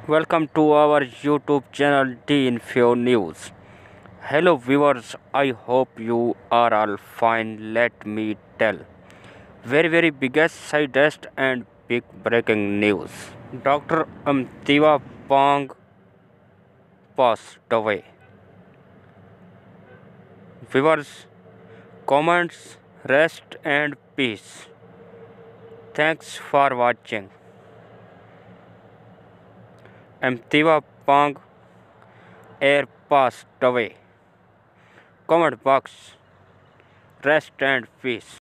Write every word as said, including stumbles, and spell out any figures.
Welcome to our YouTube channel D Info News. Hello viewers, I hope you are all fine. Let me tell. Very very biggest sidest and big breaking news. Doctor IMTIWAPANG passed away. Viewers, comments, rest and peace. Thanks for watching. IMTIWAPANG Air passed away. Comment box, rest and peace.